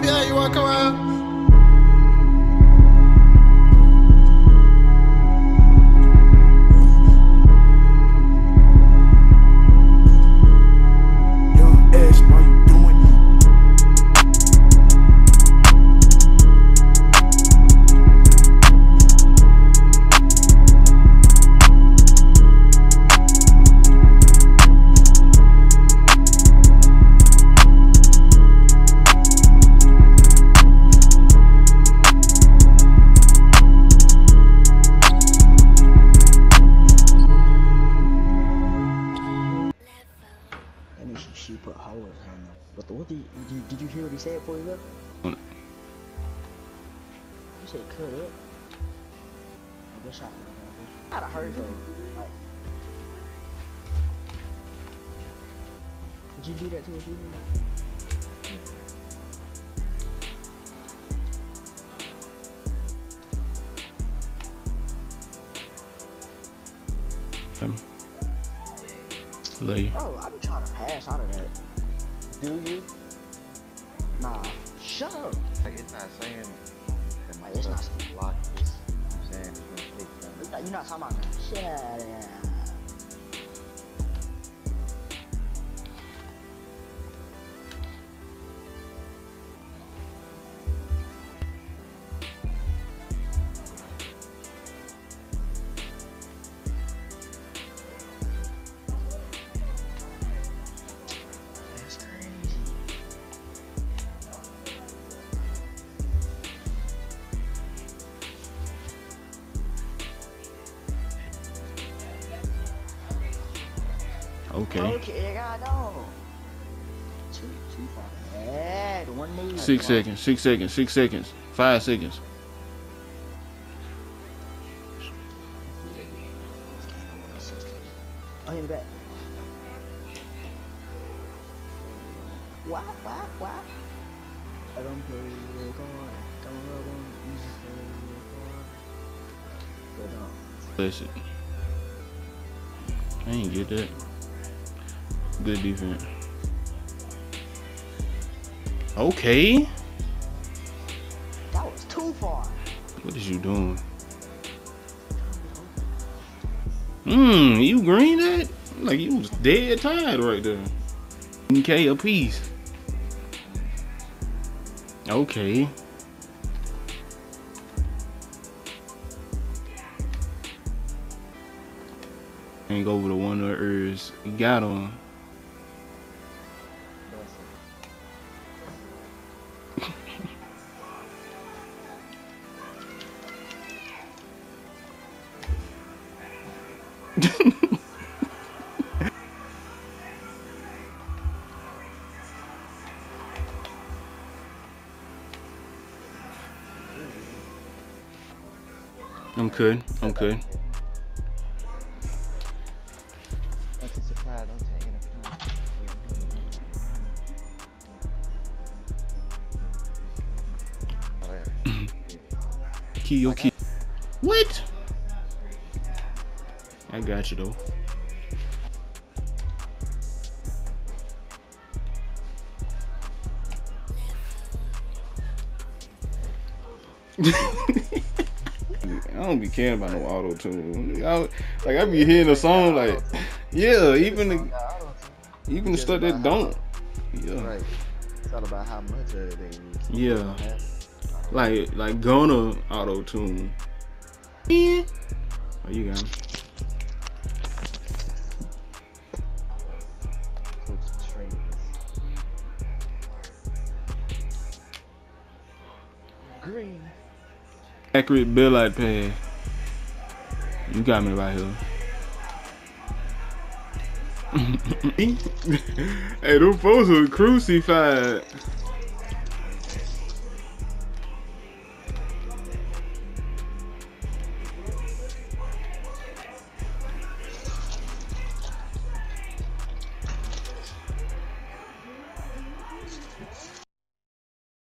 Yeah, you wanna come out? She put holes in them. But what did you hear what he said before he left? You said cut up. Good shot. I'd have heard though. Like, did you do that to a dude? Lay. Bro, I've been trying to pass out of that. Do you? Nah, shut up. Like, it's not saying that my It's not stuff's locked. It's saying it's gonna take time. You're not talking about that. Shut up. Okay. Okay, I know. Too far. Yeah, the one knee. 6 seconds, 6 seconds, 6 seconds, 5 seconds. Oh, in the back. Why? I don't play real hard. Don't rub on easy for real hard. Bless it. I ain't get that. Good defense. Okay. That was too far. What is you doing? You green that? Like you was dead tired right there. Okay, a piece. Okay. Ain't go over the one of the ears. He got on. I'm good. That's a surprise. I'm taking a Key. What? I got you though. I don't be caring about no auto tune. Like I be hearing a song like, yeah, even the stuff that don't. Yeah. Right. It's all about how much of it they use. Yeah. Like Gunna auto tune. Yeah. Oh, you got him. Green. Accurate bailout pass. You got me right here. Hey, them folks are crucified.